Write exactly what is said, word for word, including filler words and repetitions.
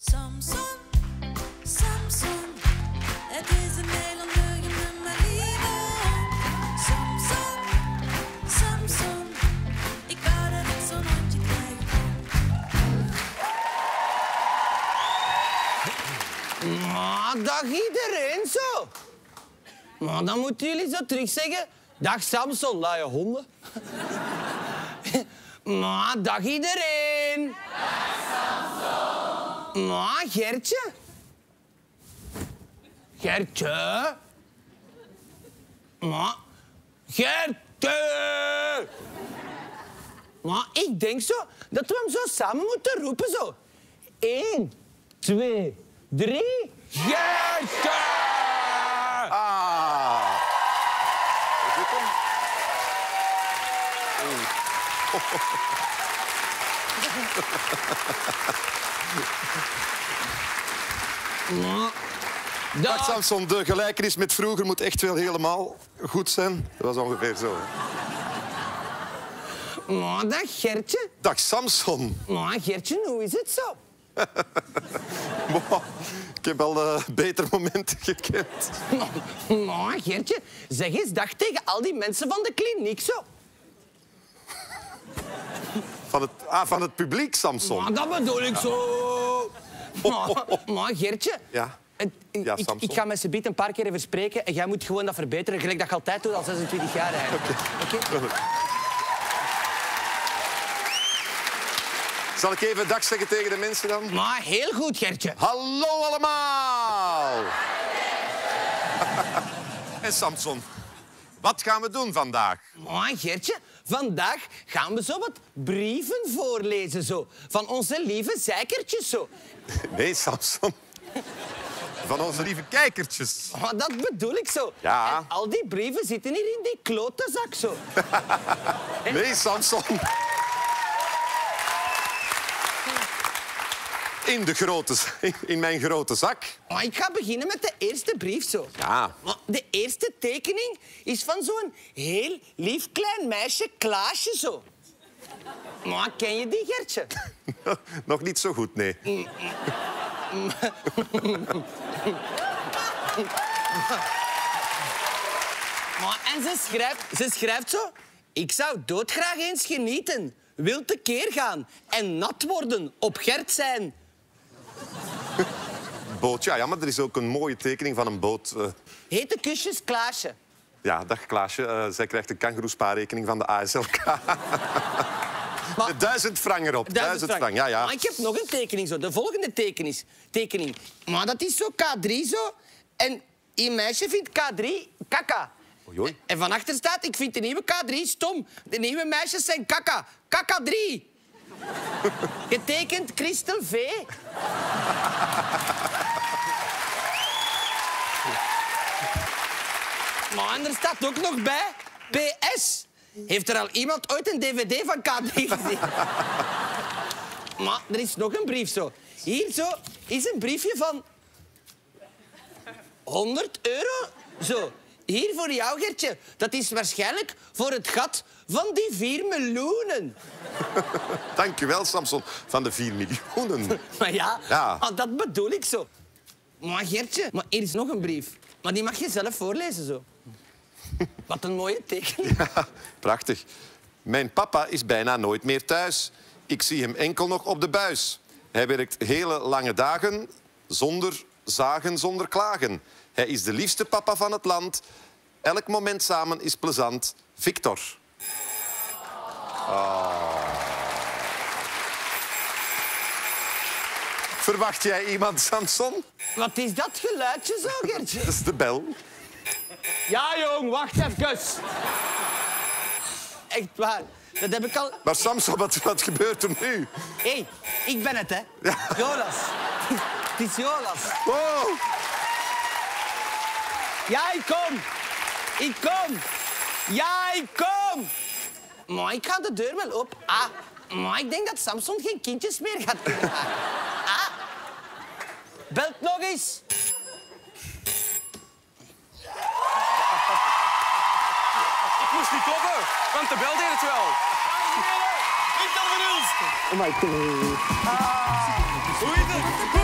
Samson, Samson, het is een heel ondeugende maar lieve. Samson, Samson, ik wou dat ik zo'n hondje krijg. Maar dag iedereen zo. Maar dan moeten jullie zo terug zeggen. Dag Samson, laaie honden. Maar dag iedereen. Dag Samson. Maar Gertje. Gertje. Maar Gertje. Maar ik denk zo dat we hem zo samen moeten roepen zo. Eén, twee, drie. Gertje. Ah. Is dit hem? Maar, Dag dag. Samson, de gelijkenis met vroeger moet echt wel helemaal goed zijn. Dat was ongeveer zo. Hè? Maar dag Gertje. Dag Samson. Maar Gertje, hoe is het zo? Wow, ik heb al uh, betere momenten gekend. Maar, maar Gertje, zeg eens dag tegen al die mensen van de kliniek zo. Van het, ah, van het publiek, Samson. Maar dat bedoel ik zo. Maar, maar Gertje, Ja. het- Ja, ik, Samson. ik ga met ze een paar keer even spreken en jij moet gewoon dat verbeteren, gelijk dat je altijd doet al zesentwintig jaar eigenlijk. Oké? Zal ik even dag zeggen tegen de mensen dan? Maar heel goed, Gertje. Hallo allemaal! En Samson, wat gaan we doen vandaag? Maar Gertje, vandaag gaan we zo wat brieven voorlezen zo. Van onze lieve zeikertjes zo. Nee, Samson. Van onze lieve kijkertjes. Maar dat bedoel ik zo. Ja. En al die brieven zitten hier in die klote zak zo. Nee, Samson. In, de grote, z- in mijn grote zak. Maar ik ga beginnen met de eerste brief zo. Ja. Maar de eerste tekening is van zo'n heel lief klein meisje, Klaasje zo. Maar ken je die, Gertje? Nog niet zo goed, nee. Maar, en ze schrijft, ze schrijft zo... Ik zou doodgraag eens genieten. Wil tekeer gaan en nat worden, op Gert zijn. Boot, ja, ja, maar er is ook een mooie tekening van een boot. Uh, Hete kusjes, Klaasje. ja, dag Klaasje. Uh, zij krijgt een kangoeroespaarrekening van de A S L K. Maar, Duizend frank erop. Duizend frank, ja, ja. Maar ik heb nog een tekening zo. De volgende tekening. tekening. Maar dat is zo K drie zo. En een meisje vindt K drie kaka. Oei, oei. En van achter staat, ik vind de nieuwe K drie stom. De nieuwe meisjes zijn kaka. Kaka drie. Getekend Christel V. Maar en er staat ook nog bij P S. Heeft er al iemand ooit een dvd van K drie gezien? Maar er is nog een brief zo. Hier zo is een briefje van honderd euro. Zo. Hier voor jou, Gertje. Dat is waarschijnlijk voor het gat van die vier miljoenen. Dank je wel, Samson. Van de vier miljoenen. Maar ja, Ja. maar dat bedoel ik zo. Maar Gertje, maar hier is nog een brief. Maar die mag je zelf voorlezen zo. Wat een mooie tekening. Ja, prachtig. Mijn papa is bijna nooit meer thuis. Ik zie hem enkel nog op de buis. Hij werkt hele lange dagen, zonder zagen, zonder klagen. Hij is de liefste papa van het land. Elk moment samen is plezant. Victor. Oh. Verwacht jij iemand, Samson? Wat is dat geluidje zo, Gertje? Dat is de bel. Ja, jong, wacht even. Echt waar. Dat heb ik al... Maar Samson, wat, wat gebeurt er nu? Hé, hey, ik ben het, hè. Ja. Jonas. Het is Jonas. Oh. Ja, ik kom. Ik kom. Ja, ik kom. Maar ik ga de deur wel op. Ah, maar ik denk dat Samson geen kindjes meer gaat kunnen maken. Ah. Belt nog eens. Ik moest niet kloppen, want de bel deed het wel. Ik kan van ons. Oh my god. Hoe is het?